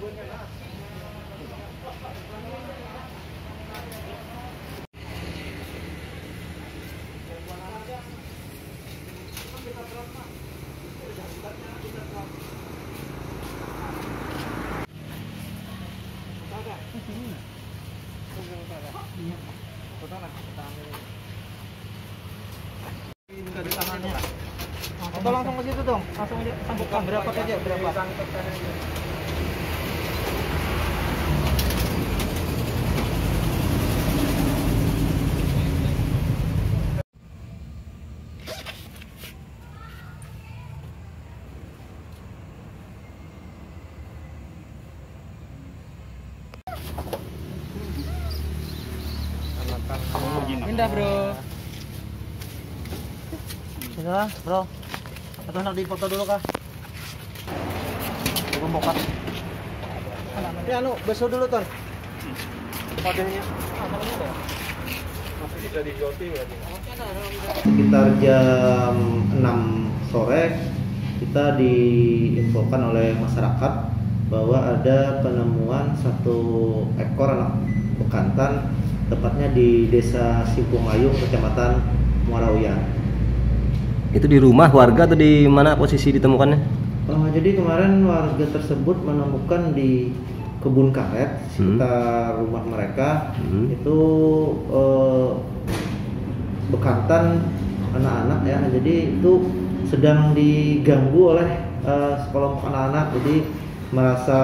Atau langsung ke situ dong, langsung aja sangkutkan berapa saja berapa. Pindah bro. Pindah bro. Atau nak dipoto dulu kah? Pembokat. Ya anu, besok dulu ton. Padanya. Masih bisa digoti berarti. Sekitar jam 6 sore kita diinfokan oleh masyarakat bahwa ada penemuan satu ekor anak bekantan, tepatnya di Desa Simpungayung, Kecamatan Muara Uyan. Itu di rumah warga atau di mana posisi ditemukannya? Jadi kemarin warga tersebut menemukan di kebun karet sekitar rumah mereka itu bekantan anak-anak ya. Jadi itu sedang diganggu oleh sekelompok anak-anak, jadi merasa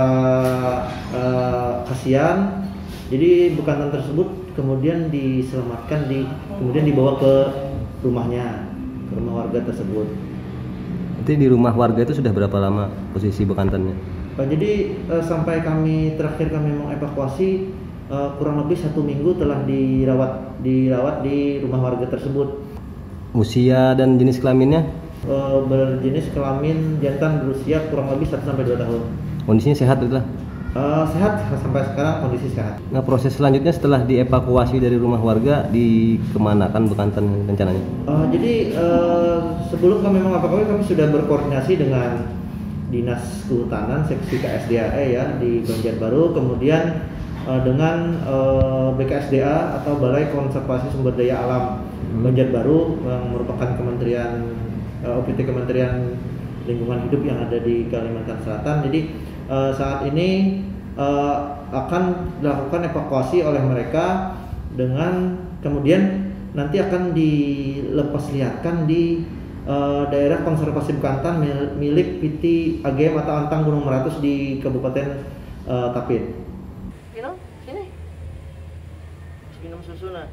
kasihan. Jadi bekantan tersebut kemudian diselamatkan, kemudian dibawa ke rumahnya, ke rumah warga tersebut. Nanti di rumah warga itu sudah berapa lama posisi bekantannya? Jadi sampai terakhir kami mengevakuasi kurang lebih 1 minggu telah dirawat di rumah warga tersebut. Usia dan jenis kelaminnya? Berjenis kelamin jantan, berusia kurang lebih 1-2 tahun. Kondisinya sehat betul? Sehat, sampai sekarang kondisi sehat. Nah, proses selanjutnya setelah dievakuasi dari rumah warga, dikemanakan bekantan rencananya? Jadi sebelum kami mengevakuasi, kami sudah berkoordinasi dengan Dinas Kehutanan Seksi KSDAE ya di Banjarbaru, kemudian dengan BKSDA atau Balai Konservasi Sumber Daya Alam Banjarbaru yang merupakan Kementerian OPT Kementerian Lingkungan Hidup yang ada di Kalimantan Selatan. Jadi saat ini akan dilakukan evakuasi oleh mereka, dengan kemudian nanti akan dilepasliarkan di daerah konservasi bekantan milik PT AGM atau Antang Gunung Meratus di Kabupaten Tapin. Minum sini. Minum susu nah.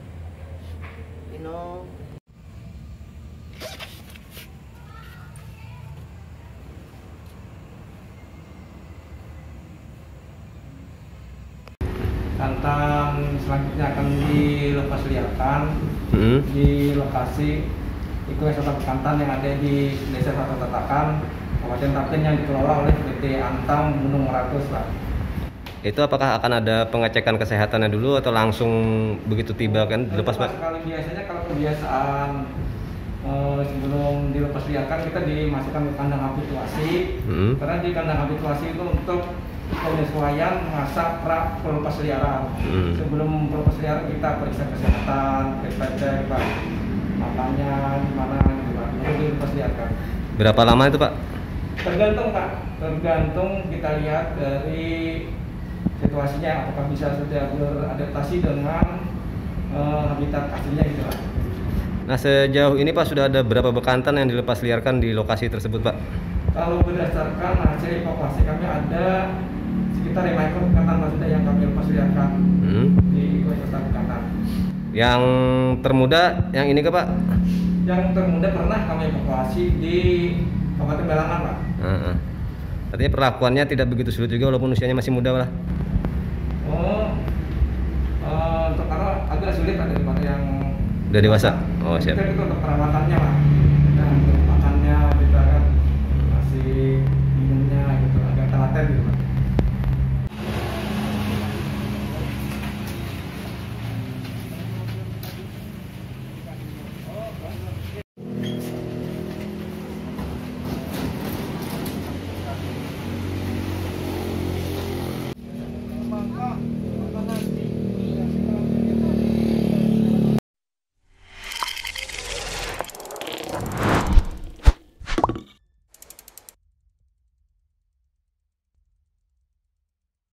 Minum. Bekantan selanjutnya akan dilepasliarkan di lokasi ekowisata bekantan yang ada di Desa Satu Tatakan, Kabupaten Tapin, yang dikelola oleh PT Antang Gunung Meratus, Pak. Itu apakah akan ada pengecekan kesehatannya dulu atau langsung begitu tiba kan dilepas, Pak? Sekali biasanya kalau kebiasaan sebelum dilepasliarkan kita dimasukkan ke kandang habituasi, karena di kandang habituasi itu untuk penyesuaian masa pra pelepasliaran. Sebelum pelepasliaran kita periksa kesehatan, cek Pak, matanya gimana gitu Pak, baru dilepasliarkan. Berapa lama itu Pak? Tergantung Pak, tergantung kita lihat dari situasinya, apakah bisa sudah beradaptasi dengan habitat aslinya gitu Pak. Nah, sejauh ini Pak sudah ada berapa bekantan yang dilepasliarkan di lokasi tersebut Pak? Kalau berdasarkan hasil evakuasi kami ada sekitar 5 ekor bekantan sudah yang kami lepasliarkan di ekowisata bekantan. Yang termuda yang ini ke Pak? Yang termuda pernah kami evakuasi di Kabupaten Balangan Pak. Artinya perlakuannya tidak begitu sulit juga walaupun usianya masih muda lah. Untuk karena agak sulit daripada yang udah dewasa. Oh siap. Itu untuk perawatannya Pak.